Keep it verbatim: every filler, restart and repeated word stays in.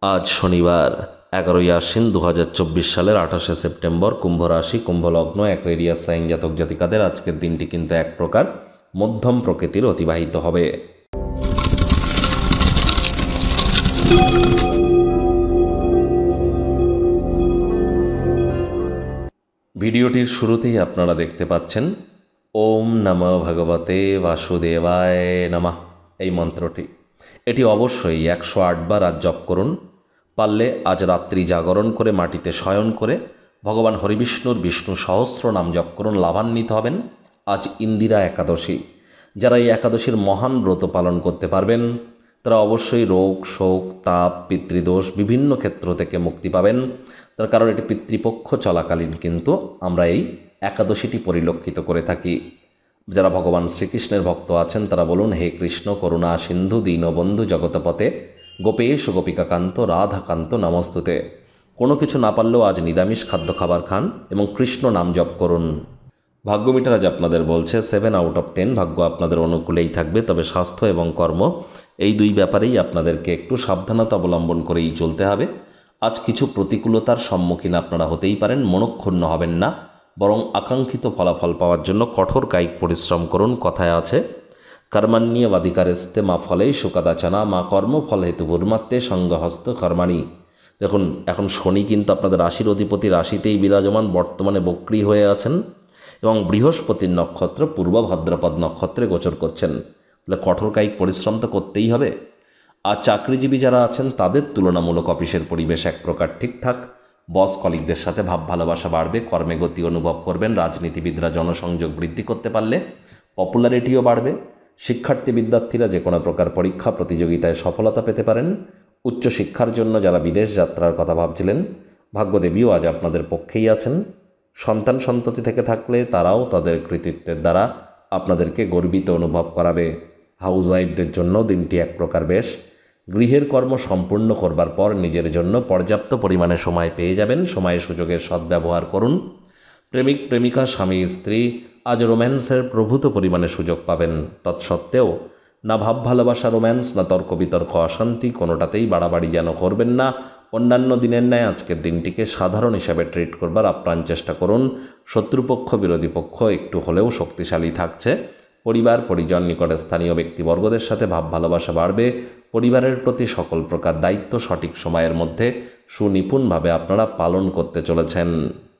আজ শনিবার এগারোই আশ্বিন দু হাজার চব্বিশ সালের আঠাশে সেপ্টেম্বর, কুম্ভ রাশি, কুম্ভ লগ্ন, অ্যাকোয়ারিয়াস সাইন জাতক জাতিকাদের আজকের দিনটি কিন্তু এক প্রকার মধ্যম প্রকৃতির অতিবাহিত হবে। ভিডিওটির শুরুতেই আপনারা দেখতে পাচ্ছেন ওম নমঃ ভগবতে বাসুদেবায় নমঃ এই মন্ত্রটি। এটি অবশ্যই একশো আট বার আজ জপ করুন। পারলে আজ রাত্রি জাগরণ করে মাটিতে শয়ন করে ভগবান হরিবিষ্ণুর বিষ্ণু সহস্র নাম জপ করুন, লাভান্বিত হবেন। আজ ইন্দিরা একাদশী। যারা এই একাদশীর মহান ব্রত পালন করতে পারবেন তারা অবশ্যই রোগ, শোক, তাপ, পিতৃদোষ বিভিন্ন ক্ষেত্র থেকে মুক্তি পাবেন। তার কারণ এটি পিতৃপক্ষ চলাকালীন কিন্তু আমরা এই একাদশীটি পরিলক্ষিত করে থাকি। যারা ভগবান শ্রীকৃষ্ণের ভক্ত আছেন তারা বলুন, হে কৃষ্ণ করুণা সিন্ধু দীনবন্ধু জগতপতে গোপেশ গোপিকাকান্ত রাধাকান্ত নমস্তুতে। কোনো কিছু না পারলেও আজ নিরামিষ খাদ্য খাবার খান এবং কৃষ্ণ নাম জপ করুন। ভাগ্য মিটার আজ আপনাদের বলছে সেভেন আউট অফ টেন। ভাগ্য আপনাদের অনুকূলেই থাকবে, তবে স্বাস্থ্য এবং কর্ম এই দুই ব্যাপারেই আপনাদেরকে একটু সাবধানতা অবলম্বন করেই চলতে হবে। আজ কিছু প্রতিকূলতার সম্মুখীন আপনারা হতেই পারেন, মনক্ষুণ্ণ হবেন না, বরং আকাঙ্ক্ষিত ফলাফল পাওয়ার জন্য কঠোর কায়িক পরিশ্রম করুন। কথায় আছে কর্মাণ্যেব অধিকারস্তে মা ফলেই সুকাদাচনা মা কর্মফল হেতু ভূর্মাত্মে সঙ্গহস্ত কর্মাণী। দেখুন, এখন শনি কিন্তু আপনাদের রাশির অধিপতি রাশিতেই বিরাজমান, বর্তমানে বক্রী হয়ে আছেন এবং বৃহস্পতির নক্ষত্র পূর্ব ভাদ্রপদ নক্ষত্রে গোচর করছেন। তাহলে কঠোর কায়িক পরিশ্রম তো করতেই হবে। আর চাকরিজীবী যারা আছেন তাদের তুলনামূলক অফিসের পরিবেশ এক প্রকার ঠিকঠাক। বস কলিগদের সাথে ভাব ভালোবাসা বাড়বে, কর্মে গতি অনুভব করবেন। রাজনীতিবিদরা জনসংযোগ বৃদ্ধি করতে পারলে পপুলারিটিও বাড়বে। শিক্ষার্থী বিদ্যার্থীরা যে কোনো প্রকার পরীক্ষা প্রতিযোগিতায় সফলতা পেতে পারেন। উচ্চশিক্ষার জন্য যারা বিদেশ যাত্রার কথা ভাবছিলেন, ভাগ্যদেবীও আজ আপনাদের পক্ষেই আছেন। সন্তান সন্ততি থেকে থাকলে তারাও তাদের কৃতিত্বের দ্বারা আপনাদেরকে গর্বিত অনুভব করাবে। হাউসওয়াইফদের জন্য দিনটি এক প্রকার বেশ। গৃহের কর্ম সম্পূর্ণ করবার পর নিজের জন্য পর্যাপ্ত পরিমাণে সময় পেয়ে যাবেন। সময় সুযোগের সদ্ব্যবহার করুন। প্রেমিক প্রেমিকা, স্বামী স্ত্রী আজ রোম্যান্সের প্রভূত পরিমাণে সুযোগ পাবেন। তৎসত্ত্বেও না ভাব ভালোবাসা রোম্যান্স, না তর্ক বিতর্ক অশান্তি, কোনোটাতেই বাড়াবাড়ি যেন করবেন না। অন্যান্য দিনের ন্যায় আজকের দিনটিকে সাধারণ হিসাবে ট্রিট করবার আপ্রাণ চেষ্টা করুন। শত্রুপক্ষ বিরোধী পক্ষ একটু হলেও শক্তিশালী থাকছে। পরিবার পরিজন নিকটে স্থানীয় ব্যক্তিবর্গদের সাথে ভাব ভালোবাসা বাড়বে। পরিবারের প্রতি সকল প্রকার দায়িত্ব সঠিক সময়ের মধ্যে সুনিপুণভাবে আপনারা পালন করতে চলেছেন।